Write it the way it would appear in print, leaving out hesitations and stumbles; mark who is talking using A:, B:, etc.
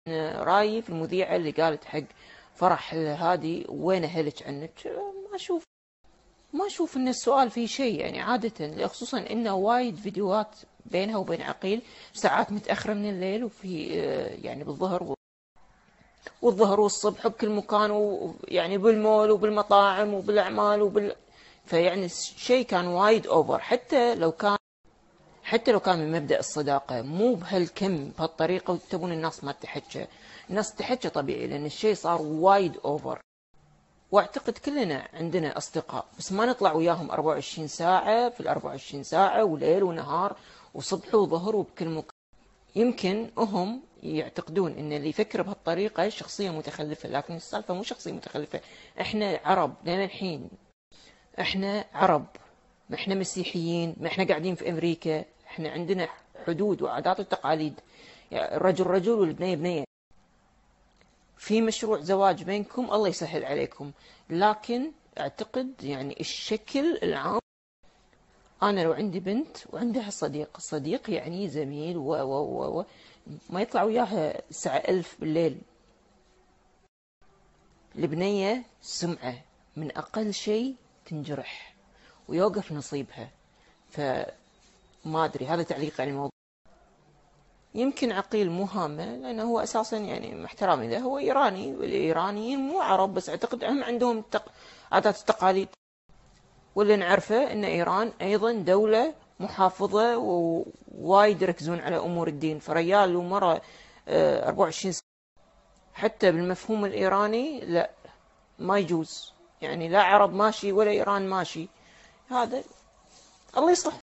A: رايي في المذيعة اللي قالت حق فرح هادي وين أهلك عنك. ما أشوف إن السؤال فيه شيء يعني عادة، خصوصا إنه وايد فيديوهات بينها وبين عقيل ساعات متأخرة من الليل، وفي يعني والظهر والصبح بكل مكان، ويعني بالمول وبالمطاعم وبالأعمال فيعني شيء كان وايد أوفر. حتى لو كان من مبدأ الصداقة مو بهالكم بهالطريقة، وتبون الناس ما تحكي، الناس تحكي طبيعي لأن الشيء صار وايد أوفر. واعتقد كلنا عندنا أصدقاء بس ما نطلع وياهم 24 ساعة في 24 ساعة، وليل ونهار وصبح وظهر وبكل مكان. يمكن هم يعتقدون ان اللي يفكر بهالطريقة شخصية متخلفة، لكن السالفة مو شخصية متخلفة. احنا عرب لين الحين، احنا عرب، ما احنا مسيحيين، ما احنا قاعدين في امريكا، احنا عندنا حدود وعادات وتقاليد. يعني الرجل رجل والبنية بنية. في مشروع زواج بينكم الله يسهل عليكم، لكن اعتقد يعني الشكل العام. انا لو عندي بنت وعندها صديق يعني زميل و ما يطلع وياها الساعة 1000 بالليل. البنية سمعة، من أقل شيء تنجرح ويوقف نصيبها. فما أدري، هذا تعليق عن الموضوع. يمكن عقيل مو هامة لأنه هو أساسا يعني مع احترامي له هو إيراني، والإيرانيين مو عرب بس، أعتقد هم عندهم عادات وتقاليد. واللي نعرفه أن إيران أيضا دولة محافظة ووايد يركزون على أمور الدين. فريال ومرة 24 سنة حتى بالمفهوم الإيراني لا، ما يجوز. يعني لا عرب ماشي ولا إيران ماشي. هذا الله يصلح.